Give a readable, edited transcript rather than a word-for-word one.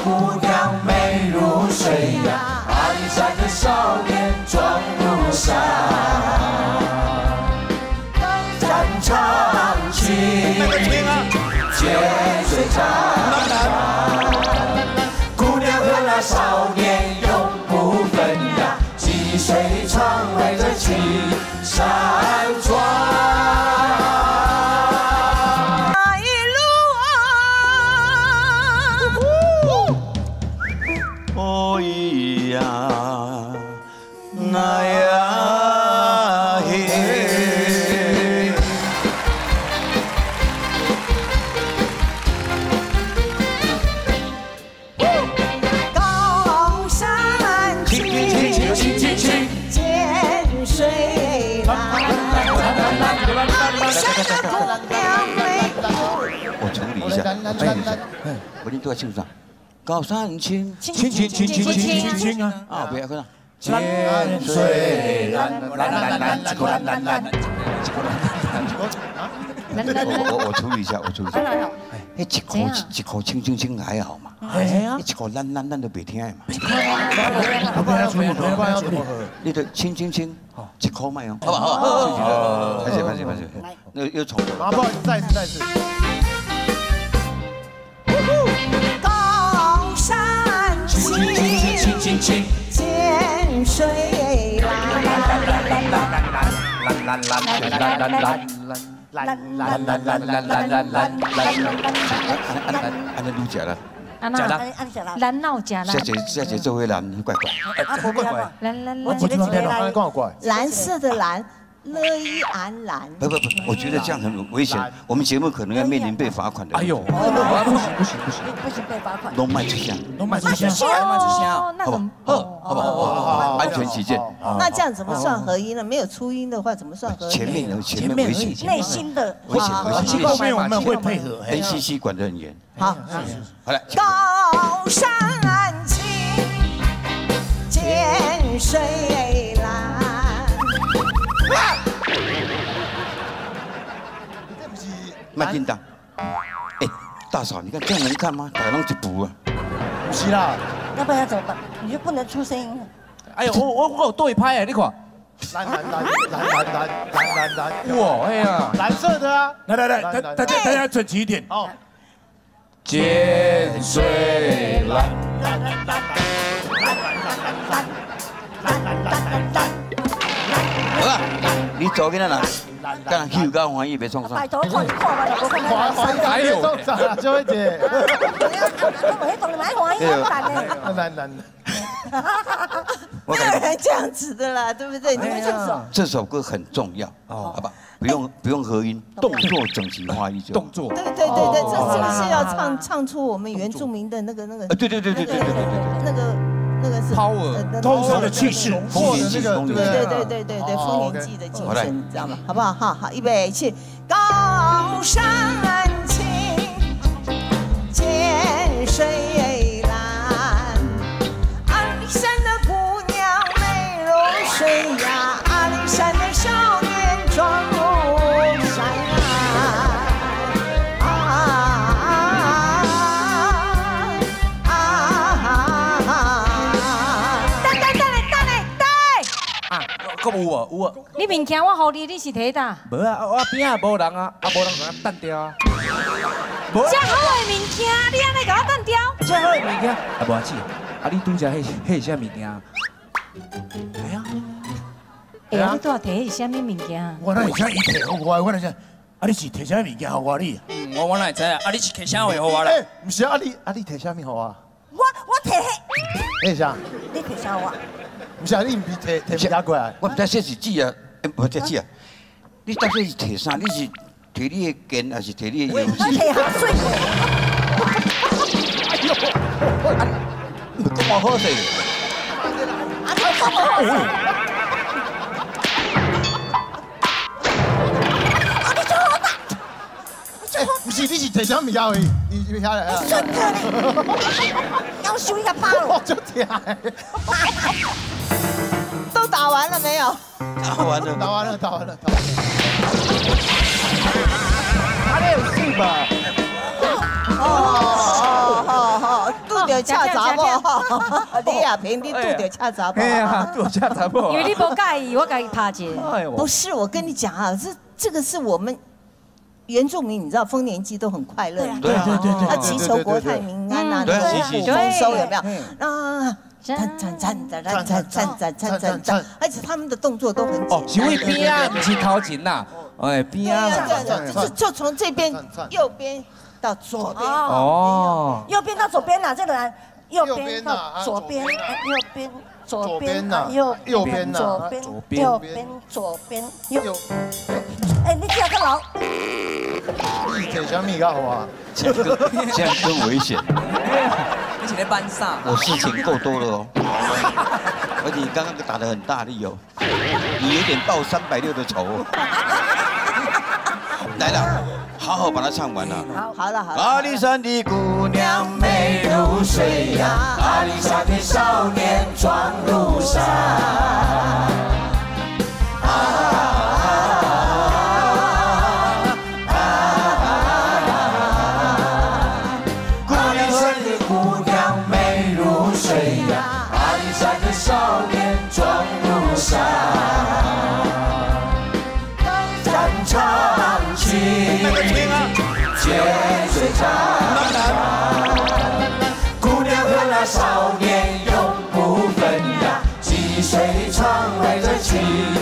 姑娘美如水呀，阿里山的少年壮如山。山长青，涧水长。姑娘和那少年永不分呀，积水常围着青山转。 我处理一下，我们都在庆祝上。高山青，青啊！啊，不要看到。涧水蓝，我处理一下，我处理一下。哎，一口青还好嘛。哎呀，一口烂都别听嘛。你的青，一口嘛哟，好不好？拍谢。那又重了。 啊，不好意思，再一次。 高山青，涧水安尼愈食啦， 咱闹假啦， 下节做伙蓝怪怪， 我觉得蓝色的蓝。 乐意安蓝。 不，我觉得这样很危险。我们节目可能要面临被罚款的。哎呦， 不行被罚款。 都卖出香， 哦，那怎么？ 好不好？安全起见。 那这样怎么算合音呢？没有初音的话，怎么算合音？ 前面危险， 内心的危险。 后面我们会配合 ，NCC 管得很严。 好， 好来。 高山青，涧水蓝。 慢叮当，哎，大嫂，你看这样能看吗？打弄就补啊。 不是啦， 要不然怎么办？你就不能出声音了。 哎呦，我有对拍哎，你看。 蓝， 哇，哎呀， 蓝色的啊！ 来，大家整齐一点。 好。 涧水蓝。好了，你走跟他哪？ 干人休到欢喜，别创啥。 拜托，看吧，我看到。 还有，就会姐。难。 没有人这样子的啦，对不对？你们这首歌很重要，好吧？不用合音，动作整齐划一就。动作。 对，这是要唱出我们原住民的那个。 对。那个是 power， 通常的气势， 丰年祭， 对，丰年祭的精神，知道吗？好不好？好，预备起，高山青，涧水蓝，阿里山的姑娘美如水呀，阿里山的少年壮如山搁有啊。 你物件我互你，你是摕呾？ 无啊，我边仔无人啊，无人甲我等掉啊。 这好的物件，你安尼甲我等掉？ 这好的物件，啊无事，啊你拄则迄啥物件？哎呀， 哎呀，你拄摕迄是啥物物件？ 我那是像伊摕互我，我那是，啊你是摕啥物件互我你？ 我哪会知啊？啊你是摕啥话互我啦？ 哎，不是啊你摕啥物互我？ 我摕迄。 摕啥？ 你摕啥我？ 不是啊，你唔是摕物件过来？ 我唔知这是纸啊，不是纸啊。你到底是摕啥？你是摕你的剑，还是摕你的油纸？ 我摕下水。 咁我好势。 不是，你是摕啥物件去？你下来啊？ 真的嘞，要修一下疤了。 我就听。 都打完了没有？ 打完了。 还有事吧？ 哦，肚拄着恰查某，你也平你拄着恰查某。 哎呀，拄恰查某。 因为你不介意，我给你拍一个。 哎呦， 不是，我跟你讲啊，这个是我们原住民，你知道丰年祭都很快乐， 对啊， 要祈求国泰民安啊，虎丰收有没有？啊。站，而且他们的动作都很简单。 是为边啊，不是头前呐。哎，边啊， 就从这边右边到左边。 哦，右边到左边呐，这个人右边到左边，右边左边呐，右边左边，右边左边右。哎，你这个老， 你摕什么较好啊？ 这样更危险。 你是在班上？ 我事情够多了哦，而且你刚刚打得很大力哦，你有点报360的仇哦。来了，好好把它唱完了。 好了。 阿里山的姑娘美如水呀，阿里山的少年壮如山。少年壮如山，战场情，见水长。姑娘和那少年永不分呀，细水长流的情。